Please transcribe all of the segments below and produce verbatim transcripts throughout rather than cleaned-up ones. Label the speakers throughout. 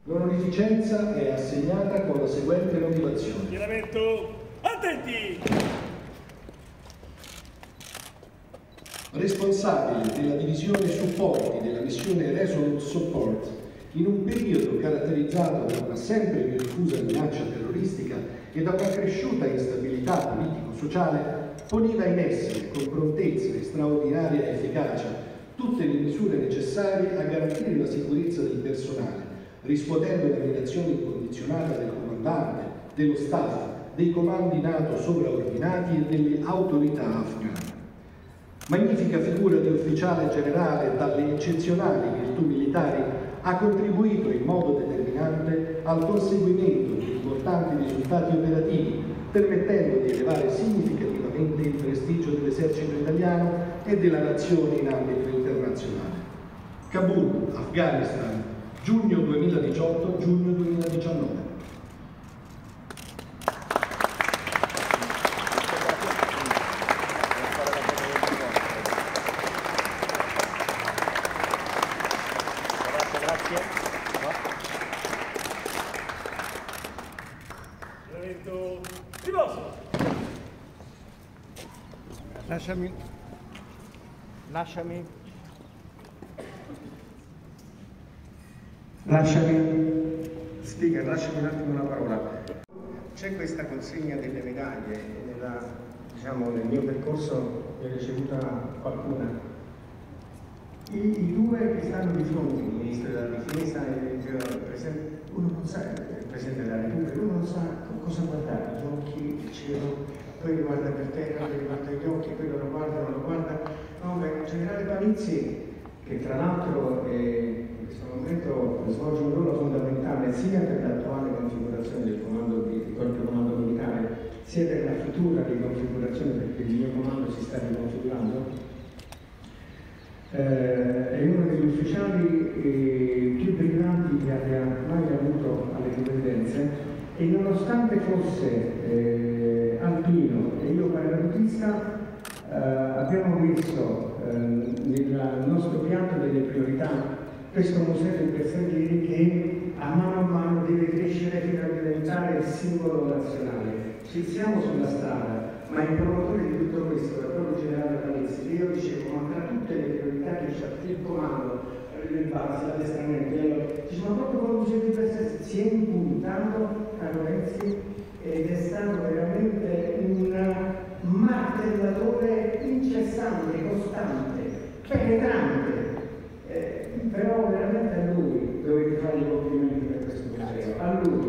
Speaker 1: L'onorificenza è assegnata con la seguente motivazione.
Speaker 2: Schieramento, attenti!
Speaker 1: Responsabile della divisione supporti della missione Resolute Support, in un periodo caratterizzato da una sempre più diffusa minaccia terroristica e da una cresciuta instabilità politico-sociale, poneva in essere con prontezza e straordinaria efficacia tutte le misure necessarie a garantire la sicurezza del personale, riscuotendo l'ammirazione incondizionata del comandante, dello staff, dei comandi NATO sovraordinati e delle autorità afghane. Magnifica figura di ufficiale generale dalle eccezionali virtù militari, ha contribuito in modo determinante al conseguimento di importanti risultati operativi, permettendo di elevare significativamente il prestigio dell'esercito italiano e della nazione in ambito internazionale. Kabul, Afghanistan, giugno duemiladiciotto, giugno duemiladiciannove.
Speaker 3: Lasciami, lasciami, lasciami, speaker, lasciami un attimo la parola. C'è questa consegna delle medaglie, nella, diciamo, nel mio percorso ne ho ricevuta qualcuna. I, I due che stanno di fronte, il Ministro della Difesa e il Presidente, uno non sa, il Presidente della Repubblica, uno non sa cosa guardare, gli occhi, il cielo. Poi guarda per terra, poi guarda gli occhi, quello lo guarda, non lo guarda. No, beh, il generale Palizzi, che tra l'altro eh, in questo momento svolge un ruolo fondamentale sia per l'attuale configurazione del comando di corpo comando militare, sia per la futura riconfigurazione, perché il mio comando si sta riconfigurando, eh, è uno degli ufficiali eh, più brillanti che abbia mai avuto alle dipendenze, e nonostante fosse eh, alpino e io paracadutista, eh, abbiamo visto eh, nel nostro piano delle priorità questo museo dei bersaglieri che a mano a mano deve crescere fino a diventare il simbolo nazionale. Ci siamo sulla strada, ma il promotore di tutto questo è proprio il generale Palizzi, che io dicevo, ma tra tutte le priorità che c'è il comando, le basi, l'addestramento, ci sono proprio con il museo di bersaglieri, si è impuntato, caro Renzi, ed è stato veramente un martellatore incessante, costante, penetrante, eh, però veramente a lui dovete fare i complimenti per questo museo, a lui.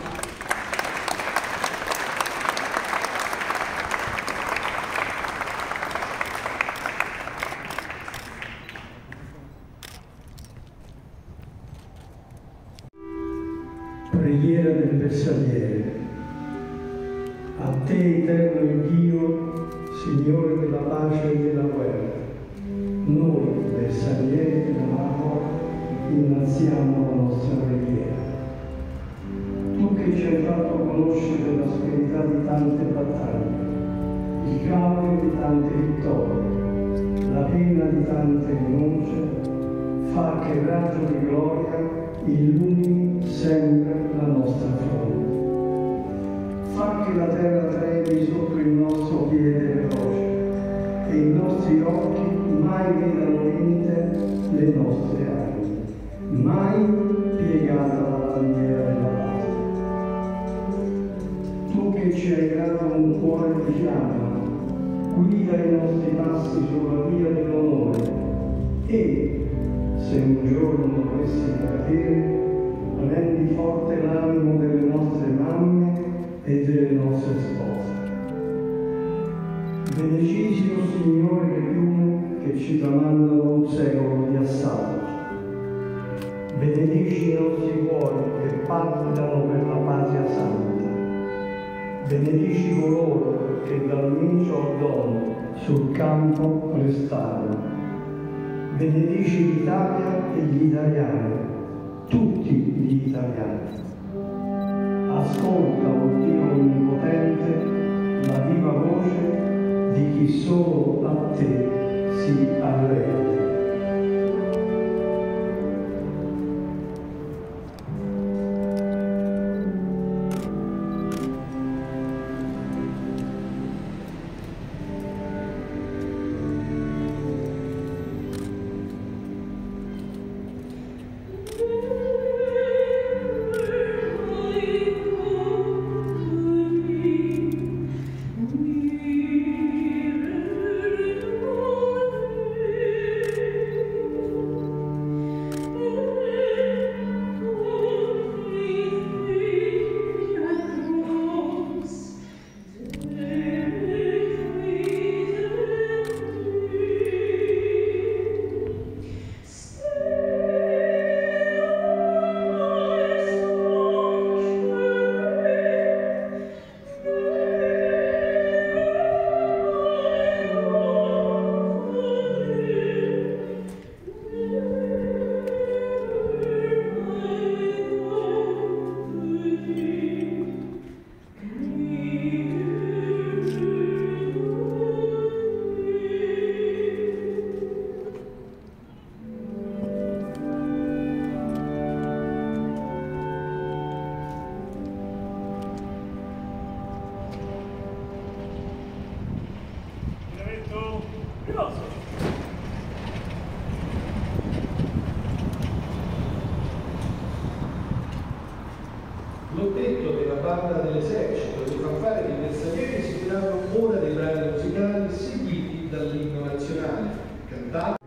Speaker 4: Preghiera del bersagliere. A te, eterno Dio, Signore della pace e della guerra, noi, bersaglieri dell'amore, innalziamo la nostra preghiera. Tu che ci hai fatto conoscere l'asperità di tante battaglie, il caudio di tante vittorie, la pena di tante rinunce, fa che il raggio di gloria illumini sempre la nostra fronte. Fa che la terra tremi sotto il nostro piede veloce e i nostri occhi mai vedano limite le nostre armi, mai piegata la bandiera della pace. Tu che ci hai dato un cuore di fiamma, guida i nostri passi sulla via dell'onore e, se un giorno dovessi cadere, rendi forte l'animo delle nostre mamme e delle nostre spose. Benedici, o Signore, le piume che ci tramandano un secolo di assalto. Benedici i nostri cuori che palpitano per la patria santa. Benedici coloro che dal micio al dono sul campo restarono. Benedici l'Italia e gli italiani, tutti gli italiani. Ascolta, o Dio onnipotente, la viva voce di chi solo a te si arrende.
Speaker 1: banda dell'esercito, le fanfare dei bersaglieri seguiranno ora dei brani musicali seguiti dall'inno nazionale, cantato.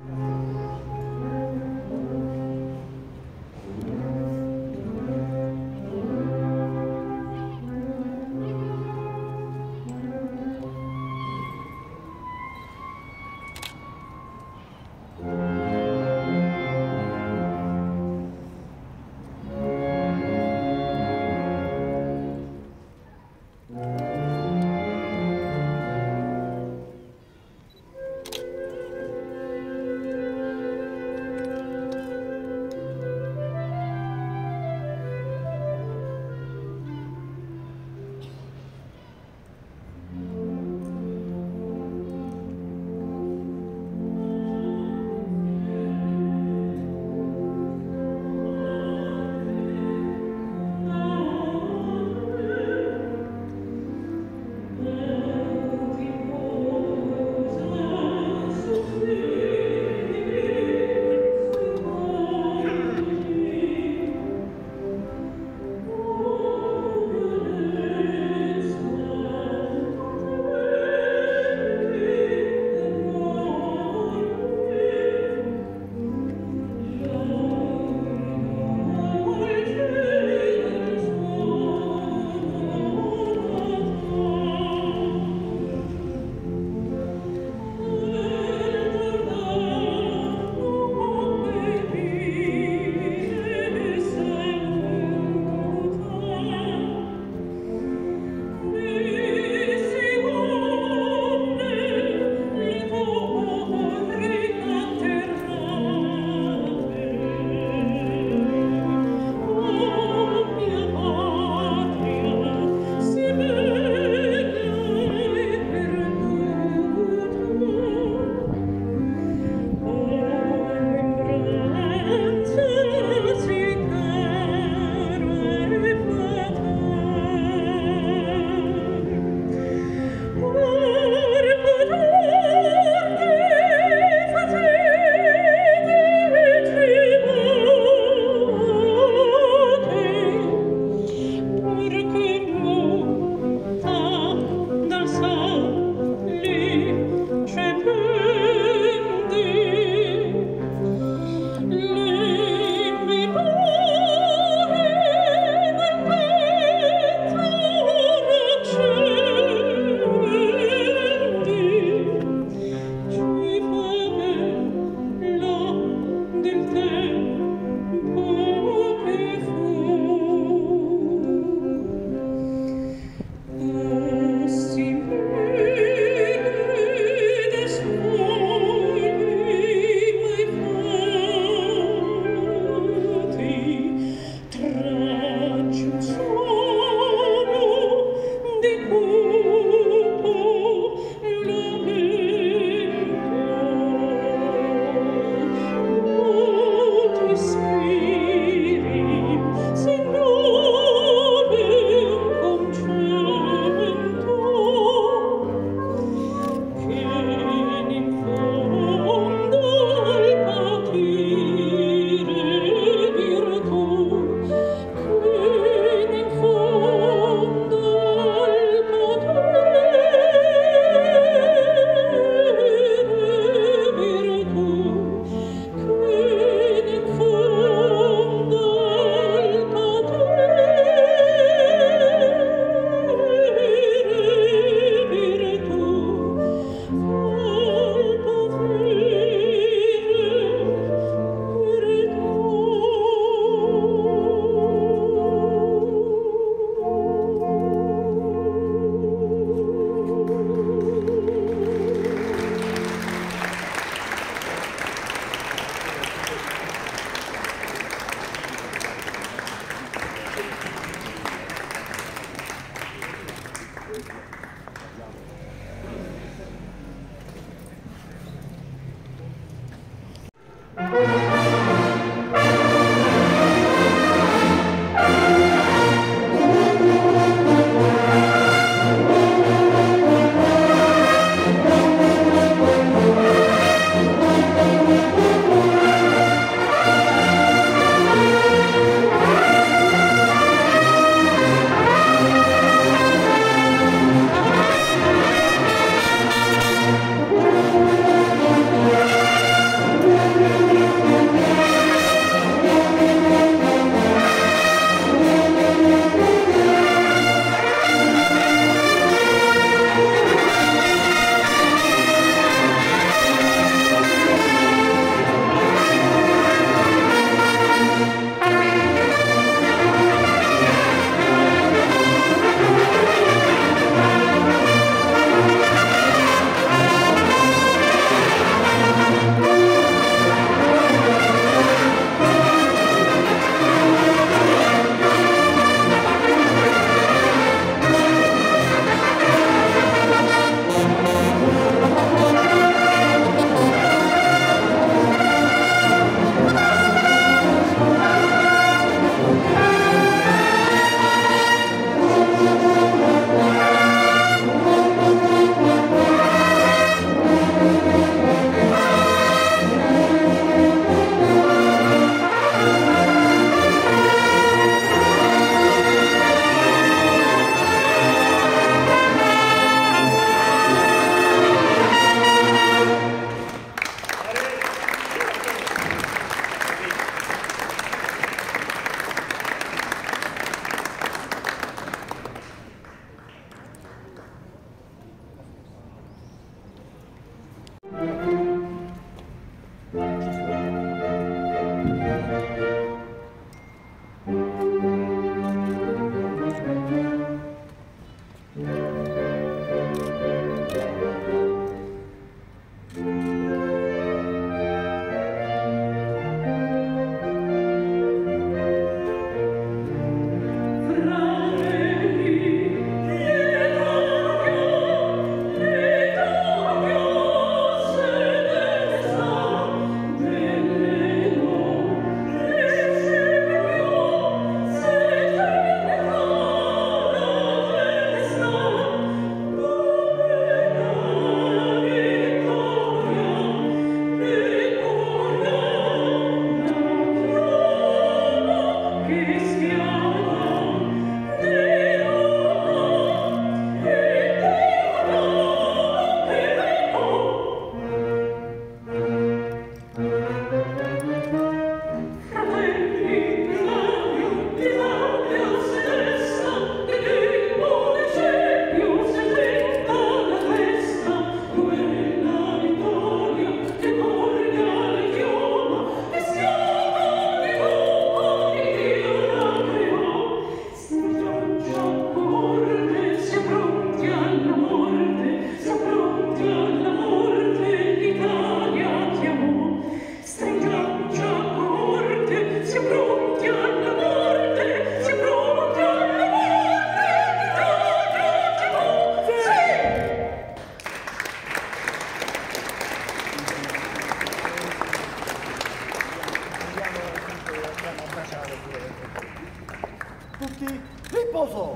Speaker 5: tutti, riposo!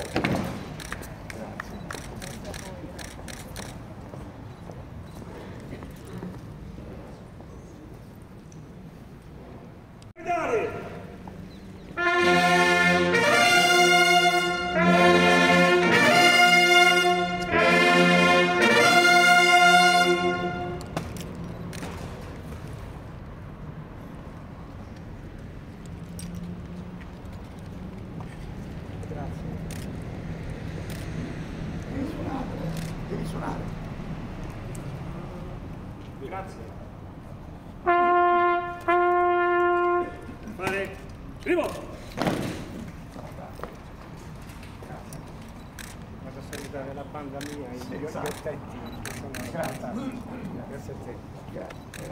Speaker 2: Grazie. Fare. Primo.
Speaker 6: Vado a salutare la banda mia, i migliori effetti che sono grazie. Grazie a te. Grazie.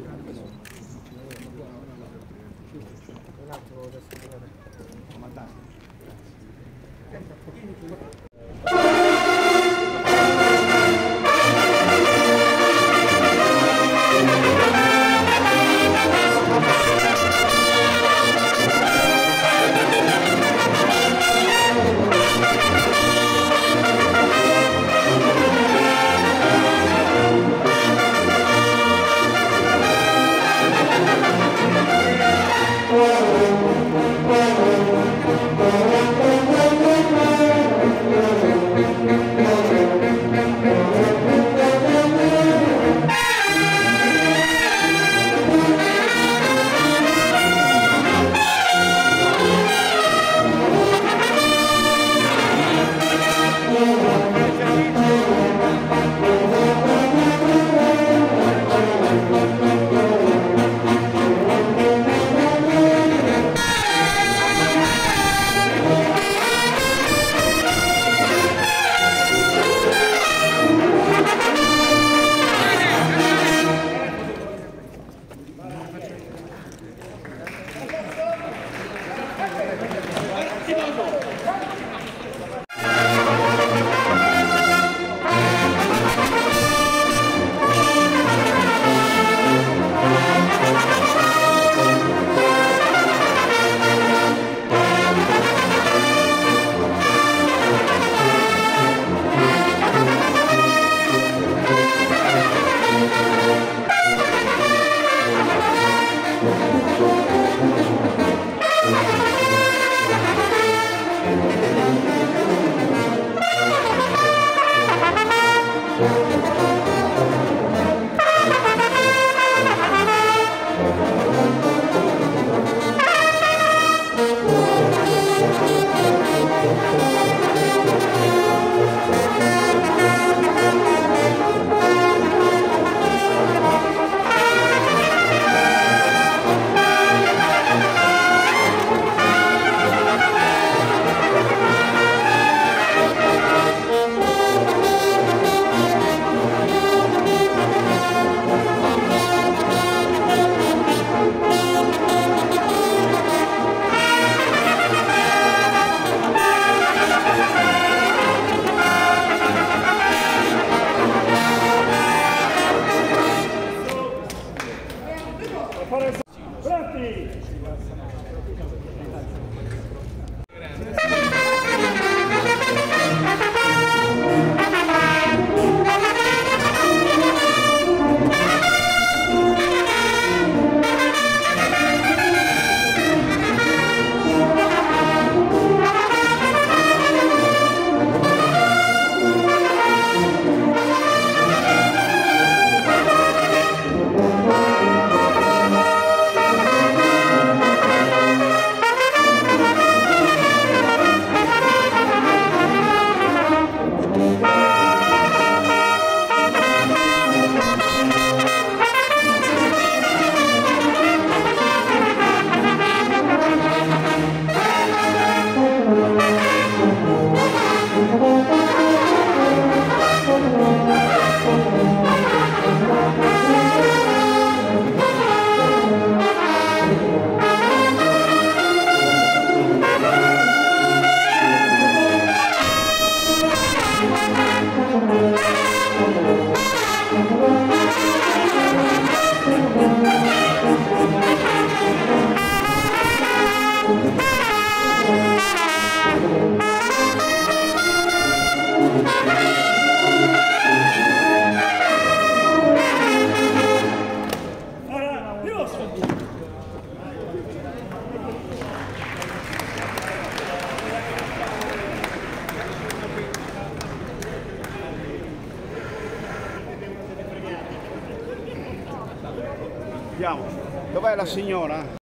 Speaker 6: Un attimo da salutare. Comandante.
Speaker 2: Ora, Rosso!
Speaker 6: Andiamo. Dov'è la signora?